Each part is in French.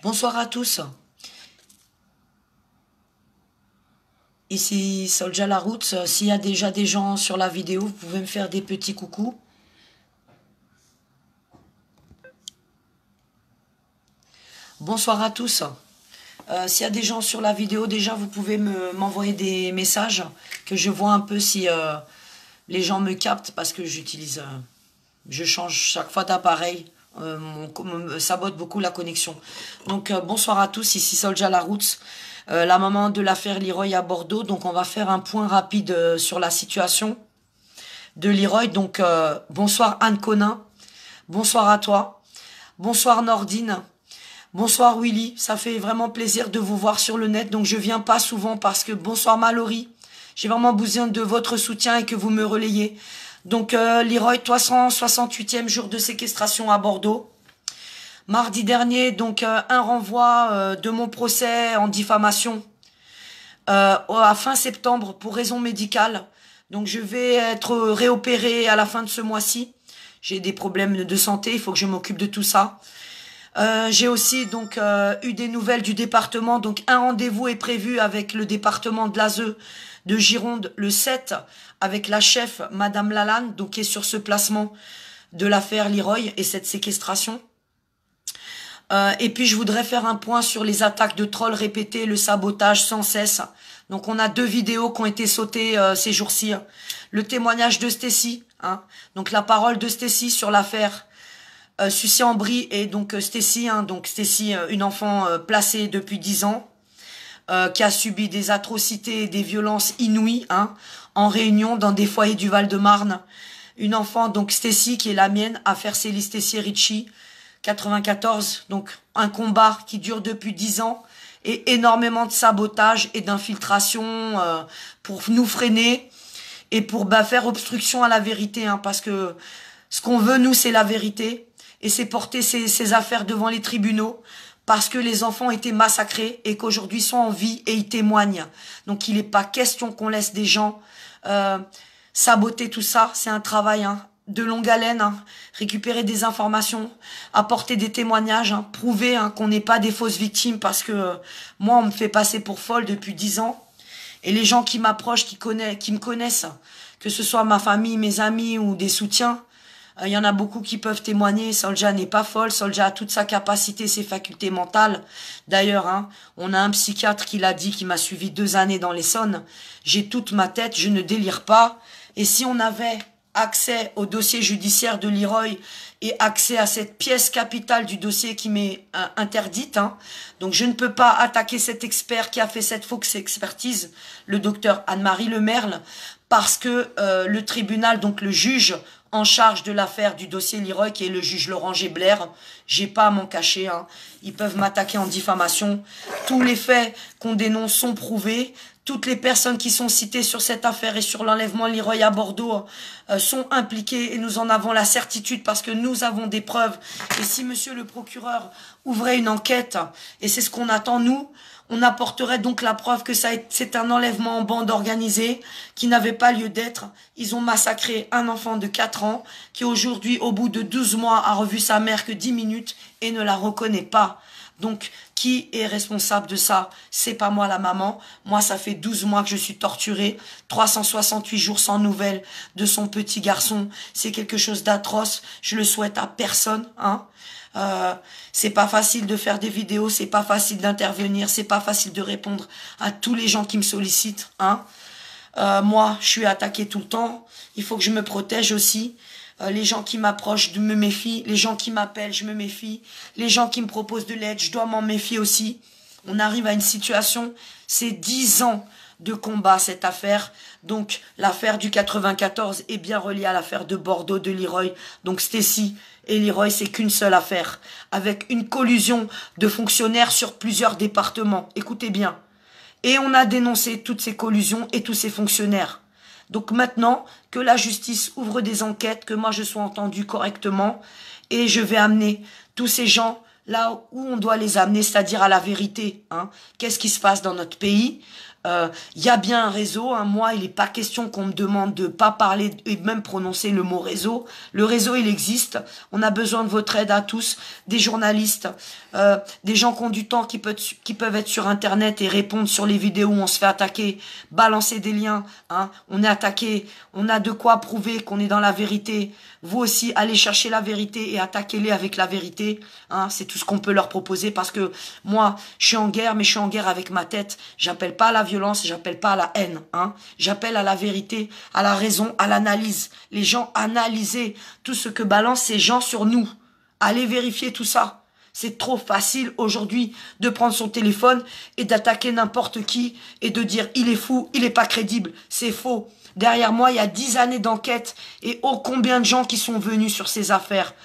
Bonsoir à tous. Ici Solja la route. S'il y a déjà des gens sur la vidéo, vous pouvez me faire des petits coucous. Bonsoir à tous. S'il y a des gens sur la vidéo, déjà vous pouvez m'envoyer des messages que je vois un peu si les gens me captent parce que je change chaque fois d'appareil. Me sabote beaucoup la connexion. Donc bonsoir à tous, ici Solja la route. La maman de l'affaire Leroy à Bordeaux. Donc on va faire un point rapide sur la situation de Leroy. Donc bonsoir Anne Conin. Bonsoir à toi. Bonsoir Nordine. Bonsoir Willy. Ça fait vraiment plaisir de vous voir sur le net. Donc je viens pas souvent parce que bonsoir Mallory. J'ai vraiment besoin de votre soutien et que vous me relayez. Donc Leroy, 368e jour de séquestration à Bordeaux. Mardi dernier, donc un renvoi de mon procès en diffamation à fin septembre pour raison médicale. Donc je vais être réopérée à la fin de ce mois-ci. J'ai des problèmes de santé, il faut que je m'occupe de tout ça. J'ai aussi donc eu des nouvelles du département. Donc un rendez-vous est prévu avec le département de l'ASE de Gironde le 7 avec la chef Madame Lalanne, donc qui est sur ce placement de l'affaire Leroy et cette séquestration. Et puis je voudrais faire un point sur les attaques de trolls répétées, le sabotage sans cesse. Donc on a 2 vidéos qui ont été sautées ces jours-ci. Le témoignage de Stécie, donc la parole de Stécie sur l'affaire Sucy-en-Brie et donc Stécie, une enfant placée depuis 10 ans, qui a subi des atrocités et des violences inouïes en Réunion dans des foyers du Val-de-Marne. Une enfant, donc Stécie, qui est la mienne, affaire Célie Stécie Ricci, 94, donc un combat qui dure depuis 10 ans et énormément de sabotage et d'infiltration pour nous freiner et pour faire obstruction à la vérité, parce que ce qu'on veut, nous, c'est la vérité et c'est porter ces affaires devant les tribunaux parce que les enfants ont été massacrés et qu'aujourd'hui sont en vie et ils témoignent. Donc il n'est pas question qu'on laisse des gens saboter tout ça, c'est un travail de longue haleine, récupérer des informations, apporter des témoignages, prouver qu'on n'est pas des fausses victimes parce que moi on me fait passer pour folle depuis 10 ans et les gens qui m'approchent, qui me connaissent, que ce soit ma famille, mes amis ou des soutiens, il y en a beaucoup qui peuvent témoigner. Solja n'est pas folle, Solja a toute sa capacité, ses facultés mentales. D'ailleurs, on a un psychiatre qui l'a dit, qui m'a suivi 2 années dans l'Essonne. J'ai toute ma tête, je ne délire pas. Et si on avait accès au dossier judiciaire de Leroy et accès à cette pièce capitale du dossier qui m'est interdite, donc je ne peux pas attaquer cet expert qui a fait cette fausse expertise, le docteur Anne-Marie Lemerle, parce que le tribunal, donc le juge en charge de l'affaire du dossier Leroy, qui est le juge Laurent Gébler, j'ai pas à m'en cacher, ils peuvent m'attaquer en diffamation. Tous les faits qu'on dénonce sont prouvés. Toutes les personnes qui sont citées sur cette affaire et sur l'enlèvement Leroy à Bordeaux sont impliquées et nous en avons la certitude parce que nous avons des preuves. Et si monsieur le procureur ouvrait une enquête, et c'est ce qu'on attend nous, on apporterait donc la preuve que c'est un enlèvement en bande organisée qui n'avait pas lieu d'être. Ils ont massacré un enfant de 4 ans qui aujourd'hui, au bout de 12 mois, a revu sa mère que 10 minutes et ne la reconnaît pas. Donc, qui est responsable de ça? C'est pas moi, la maman. Moi, ça fait 12 mois que je suis torturée. 368 jours sans nouvelles de son petit garçon. C'est quelque chose d'atroce. Je le souhaite à personne, c'est pas facile de faire des vidéos, c'est pas facile d'intervenir, c'est pas facile de répondre à tous les gens qui me sollicitent, moi, je suis attaquée tout le temps. Il faut que je me protège aussi. Les gens qui m'approchent, je me méfie. Les gens qui m'appellent, je me méfie. Les gens qui me proposent de l'aide, je dois m'en méfier aussi. On arrive à une situation, c'est 10 ans de combat, cette affaire. Donc, l'affaire du 94 est bien reliée à l'affaire de Bordeaux, de Leroy. Donc, Stécie et Leroy, c'est qu'une seule affaire, avec une collusion de fonctionnaires sur plusieurs départements. Écoutez bien. Et on a dénoncé toutes ces collusions et tous ces fonctionnaires. Donc maintenant, que la justice ouvre des enquêtes, que moi je sois entendue correctement, et je vais amener tous ces gens là où on doit les amener, c'est-à-dire à la vérité. Qu'est-ce qui se passe dans notre pays? Il y a bien un réseau, hein. Moi, il n'est pas question qu'on me demande de pas parler et même prononcer le mot réseau. Le réseau, il existe. On a besoin de votre aide à tous, des journalistes, des gens qui ont du temps, qui peuvent être sur Internet et répondre sur les vidéos où on se fait attaquer, balancer des liens. Hein. On est attaqué, on a de quoi prouver qu'on est dans la vérité. Vous aussi, allez chercher la vérité et attaquez-les avec la vérité. Hein. C'est tout ce qu'on peut leur proposer parce que moi, je suis en guerre, mais je suis en guerre avec ma tête. J'appelle pas à la violence, j'appelle pas à la haine. Hein. J'appelle à la vérité, à la raison, à l'analyse. Les gens, analysez tout ce que balancent ces gens sur nous. Allez vérifier tout ça. C'est trop facile aujourd'hui de prendre son téléphone et d'attaquer n'importe qui et de dire « il est fou, il est pas crédible ». C'est faux. Derrière moi, il y a 10 années d'enquête et oh combien de gens qui sont venus sur ces affaires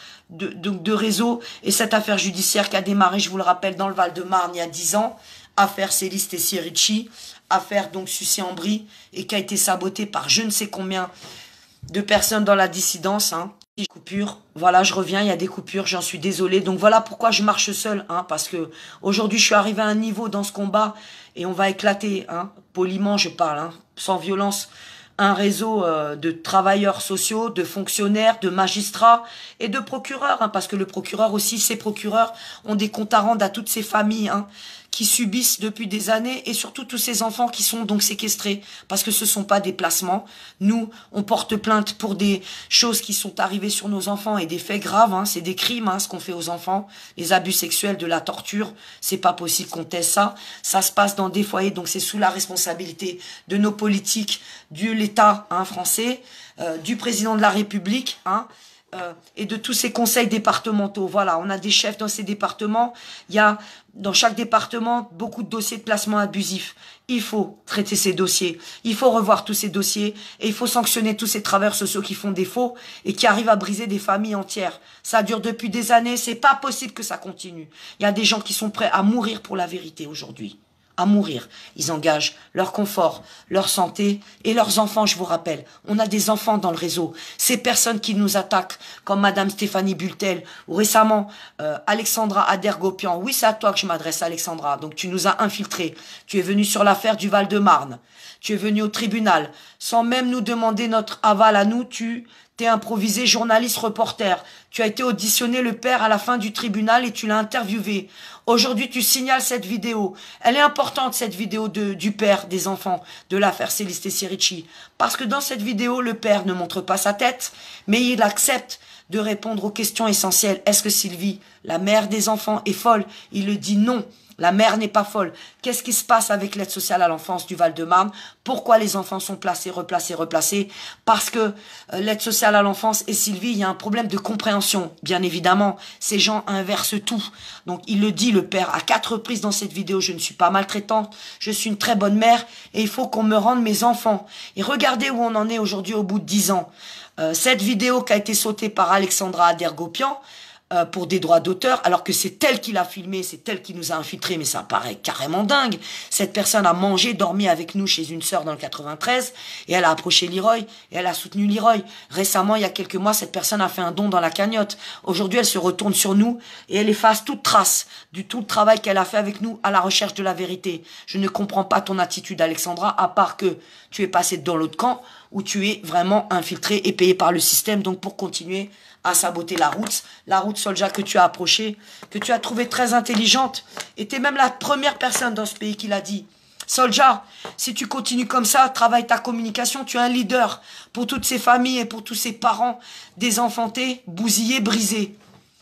de réseau et cette affaire judiciaire qui a démarré, je vous le rappelle, dans le Val-de-Marne il y a 10 ans, affaire Céliste et Sirici, affaire donc Sucy-en-Brie et qui a été sabotée par je ne sais combien de personnes dans la dissidence. Hein. Coupures, voilà, je reviens, il y a des coupures, j'en suis désolée. Donc voilà pourquoi je marche seule, hein, parce que aujourd'hui je suis arrivée à un niveau dans ce combat et on va éclater, hein, poliment je parle, hein, sans violence, un réseau de travailleurs sociaux, de fonctionnaires, de magistrats et de procureurs, hein, parce que le procureur aussi, ces procureurs ont des comptes à rendre à toutes ces familles, hein, qui subissent depuis des années et surtout tous ces enfants qui sont donc séquestrés parce que ce sont pas des placements. Nous, on porte plainte pour des choses qui sont arrivées sur nos enfants et des faits graves, hein, c'est des crimes, hein, ce qu'on fait aux enfants, les abus sexuels, de la torture, c'est pas possible qu'on taise ça. Ça se passe dans des foyers, donc c'est sous la responsabilité de nos politiques, de l'État, hein, français, du président de la République, hein, et de tous ces conseils départementaux. Voilà, on a des chefs dans ces départements. Il y a dans chaque département beaucoup de dossiers de placement abusif. Il faut traiter ces dossiers. Il faut revoir tous ces dossiers et il faut sanctionner tous ces travailleurs sociaux qui font défaut et qui arrivent à briser des familles entières. Ça dure depuis des années. C'est pas possible que ça continue. Il y a des gens qui sont prêts à mourir pour la vérité aujourd'hui. À mourir. Ils engagent leur confort, leur santé et leurs enfants, je vous rappelle. On a des enfants dans le réseau. Ces personnes qui nous attaquent, comme Madame Stéphanie Bultel, ou récemment Alexandra Adergopian. Oui, c'est à toi que je m'adresse, Alexandra. Donc tu nous as infiltrés. Tu es venue sur l'affaire du Val-de-Marne. Tu es venue au tribunal. Sans même nous demander notre aval à nous, tu t'es improvisé journaliste reporter. Tu as été auditionné le père à la fin du tribunal et tu l'as interviewé. Aujourd'hui, tu signales cette vidéo. Elle est importante, cette vidéo du père des enfants de l'affaire Céliste et Sirici. Parce que dans cette vidéo, le père ne montre pas sa tête, mais il accepte de répondre aux questions essentielles. Est-ce que Sylvie, la mère des enfants, est folle? Il le dit non. La mère n'est pas folle. Qu'est-ce qui se passe avec l'aide sociale à l'enfance du Val-de-Marne? Pourquoi les enfants sont placés, replacés, replacés? Parce que l'aide sociale à l'enfance et Sylvie, il y a un problème de compréhension. Bien évidemment, ces gens inversent tout. Donc il le dit, le père, à 4 reprises dans cette vidéo, je ne suis pas maltraitante, je suis une très bonne mère et il faut qu'on me rende mes enfants. Et regardez où on en est aujourd'hui au bout de 10 ans. Cette vidéo qui a été sautée par Alexandra Adergopian, pour des droits d'auteur, alors que c'est elle qui l'a filmé, c'est elle qui nous a infiltrés, mais ça paraît carrément dingue. Cette personne a mangé, dormi avec nous chez une sœur dans le 93, et elle a approché Leroy, et elle a soutenu Leroy. Récemment, il y a quelques mois, cette personne a fait un don dans la cagnotte. Aujourd'hui, elle se retourne sur nous, et elle efface toute trace du tout le travail qu'elle a fait avec nous à la recherche de la vérité. Je ne comprends pas ton attitude, Alexandra, à part que tu es passé dans l'autre camp, où tu es vraiment infiltré et payé par le système, donc pour continuer à saboter la route Solja que tu as approchée, que tu as trouvée très intelligente, et tu es même la première personne dans ce pays qui l'a dit. Solja, si tu continues comme ça, travaille ta communication, tu es un leader pour toutes ces familles et pour tous ces parents désenfantés, bousillés, brisés.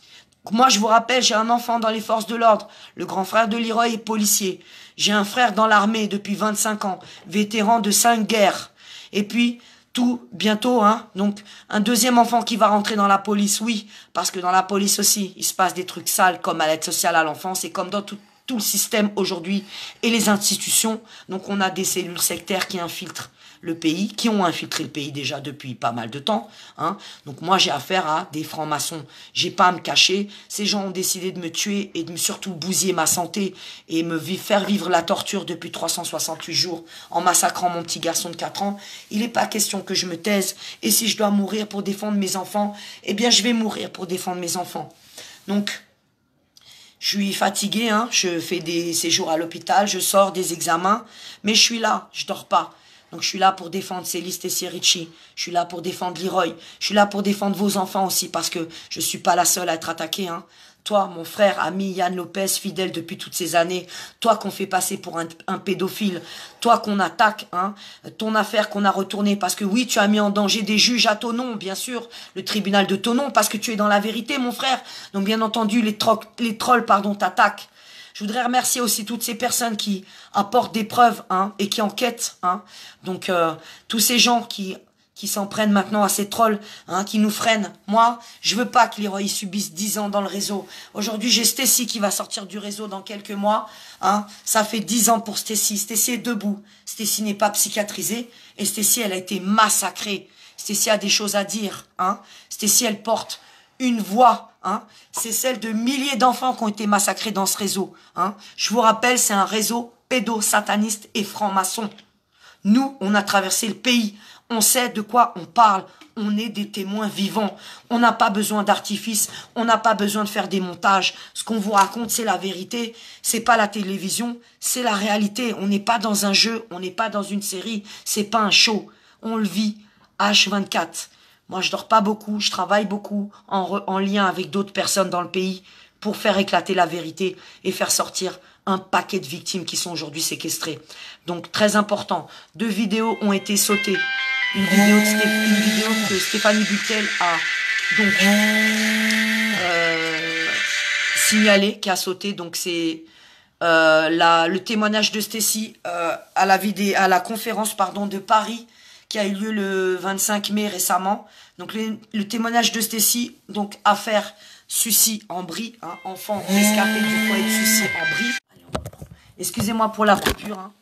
Moi, je vous rappelle, j'ai un enfant dans les forces de l'ordre. Le grand frère de Leroy est policier. J'ai un frère dans l'armée depuis 25 ans, vétéran de 5 guerres. Et puis, tout bientôt, hein. Donc, un deuxième enfant qui va rentrer dans la police, oui. Parce que dans la police aussi, il se passe des trucs sales comme à l'aide sociale à l'enfance et comme dans tout le système aujourd'hui et les institutions. Donc, on a des cellules sectaires qui infiltrent le pays, qui ont infiltré le pays déjà depuis pas mal de temps. Hein. Donc moi, j'ai affaire à des francs-maçons. J'ai pas à me cacher. Ces gens ont décidé de me tuer et de me surtout bousiller ma santé et me faire vivre la torture depuis 368 jours en massacrant mon petit garçon de 4 ans. Il n'est pas question que je me taise. Et si je dois mourir pour défendre mes enfants, eh bien, je vais mourir pour défendre mes enfants. Donc, Je suis fatiguée, hein, je fais des séjours à l'hôpital, je sors des examens, mais je suis là, je dors pas. Donc je suis là pour défendre Céliste et Ricci, je suis là pour défendre Leroy, je suis là pour défendre vos enfants aussi, parce que je suis pas la seule à être attaquée, hein. Toi, mon frère, ami Yann Lopez, fidèle depuis toutes ces années, toi qu'on fait passer pour un pédophile, toi qu'on attaque, hein, ton affaire qu'on a retournée, parce que oui, tu as mis en danger des juges à ton nom, bien sûr, le tribunal de ton nom, parce que tu es dans la vérité, mon frère. Donc bien entendu, les trolls, t'attaquent. Je voudrais remercier aussi toutes ces personnes qui apportent des preuves, hein, et qui enquêtent, hein. Donc tous ces gens qui s'en prennent maintenant à ces trolls, hein, qui nous freinent. Moi, je veux pas que Leroy subisse 10 ans dans le réseau. Aujourd'hui, j'ai Stécie qui va sortir du réseau dans quelques mois, hein. Ça fait 10 ans pour Stécie. Stécie est debout. Stécie n'est pas psychiatrisée. Et Stécie, elle a été massacrée. Stécie a des choses à dire, hein. Stécie, elle porte une voix, hein. C'est celle de milliers d'enfants qui ont été massacrés dans ce réseau, hein. Je vous rappelle, c'est un réseau pédosataniste et franc-maçon. Nous, on a traversé le pays. On sait de quoi on parle. On est des témoins vivants. On n'a pas besoin d'artifice. On n'a pas besoin de faire des montages. Ce qu'on vous raconte, c'est la vérité. C'est pas la télévision. C'est la réalité. On n'est pas dans un jeu. On n'est pas dans une série. C'est pas un show. On le vit H24. Moi, je dors pas beaucoup. Je travaille beaucoup en lien avec d'autres personnes dans le pays pour faire éclater la vérité et faire sortir un paquet de victimes qui sont aujourd'hui séquestrées. Donc, très important. 2 vidéos ont été sautées. Une vidéo que Stéphanie Butel a donc signalée, qui a sauté. Donc, c'est le témoignage de Stécie à la conférence de Paris qui a eu lieu le 25 mai récemment. Donc, le témoignage de Stécie, donc affaire Sucy en Brie, hein, enfant rescapé du foyer de Sucy en Brie. Excusez-moi pour la coupure, hein.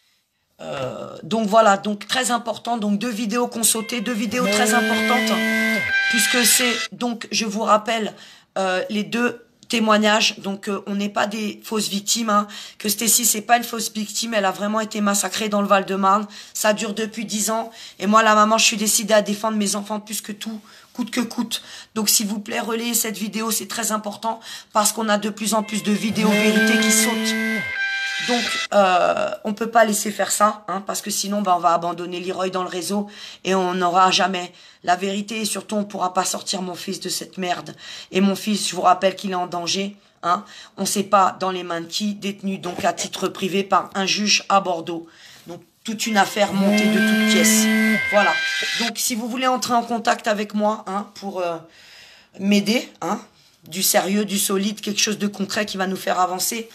Donc voilà, donc très important, donc 2 vidéos qu'on sautait, 2 vidéos très importantes, puisque c'est, donc je vous rappelle, les 2 témoignages, donc on n'est pas des fausses victimes, hein, que Stécie c'est pas une fausse victime, elle a vraiment été massacrée dans le Val-de-Marne, ça dure depuis 10 ans, et moi la maman je suis décidée à défendre mes enfants plus que tout, coûte que coûte. Donc s'il vous plaît, relayez cette vidéo, c'est très important, parce qu'on a de plus en plus de vidéos vérités qui sautent. Donc, on peut pas laisser faire ça, hein, parce que sinon, on va abandonner Leroy dans le réseau et on n'aura jamais la vérité. Et surtout, on pourra pas sortir mon fils de cette merde. Et mon fils, je vous rappelle qu'il est en danger, hein. On sait pas dans les mains de qui, détenu donc à titre privé par un juge à Bordeaux. Donc, toute une affaire montée de toutes pièces. Voilà. Donc, si vous voulez entrer en contact avec moi, hein, pour m'aider, hein, du sérieux, du solide, quelque chose de concret qui va nous faire avancer.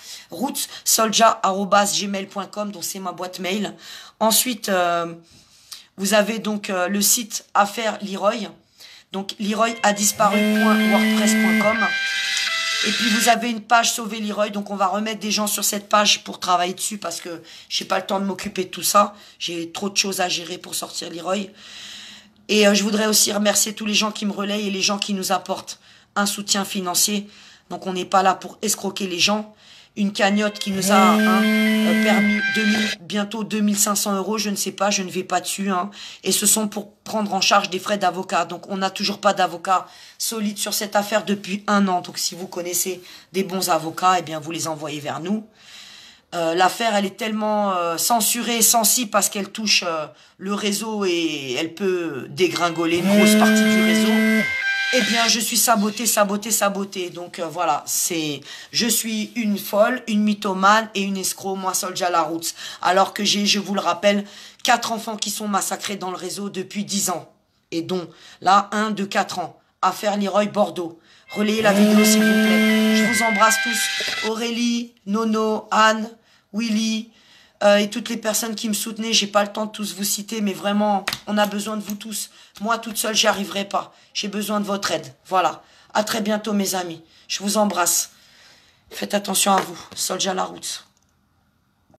rootssolja@gmail.com, donc c'est ma boîte mail. Ensuite, vous avez donc le site Affaire Leroy, donc Leroy a disparu.wordpress.com. Et puis vous avez une page Sauver Leroy, donc on va remettre des gens sur cette page pour travailler dessus parce que j'ai pas le temps de m'occuper de tout ça. J'ai trop de choses à gérer pour sortir Leroy. Et je voudrais aussi remercier tous les gens qui me relayent et les gens qui nous apportent un soutien financier. Donc on n'est pas là pour escroquer les gens. Une cagnotte qui nous a permis bientôt 2500 €, je ne sais pas, je ne vais pas dessus. Hein. Et ce sont pour prendre en charge des frais d'avocat. Donc on n'a toujours pas d'avocat solide sur cette affaire depuis 1 an. Donc si vous connaissez des bons avocats, eh bien vous les envoyez vers nous. L'affaire, elle est tellement censurée et sensible parce qu'elle touche le réseau et elle peut dégringoler une grosse partie du réseau. Eh bien, je suis sabotée. Donc voilà, je suis une folle, une mythomane et une escroc, moi Solja la Roots. Alors que j'ai, je vous le rappelle, 4 enfants qui sont massacrés dans le réseau depuis 10 ans. Et dont, là, 1 de 4 ans. Affaire Leroy Bordeaux. Relayez la vidéo s'il vous plaît. Je vous embrasse tous. Aurélie, Nono, Anne, Willy, et toutes les personnes qui me soutenaient. J'ai pas le temps de tous vous citer, mais vraiment, on a besoin de vous tous. Moi, toute seule, j'y arriverai pas. J'ai besoin de votre aide. Voilà. À très bientôt, mes amis. Je vous embrasse. Faites attention à vous. Solja la Roots.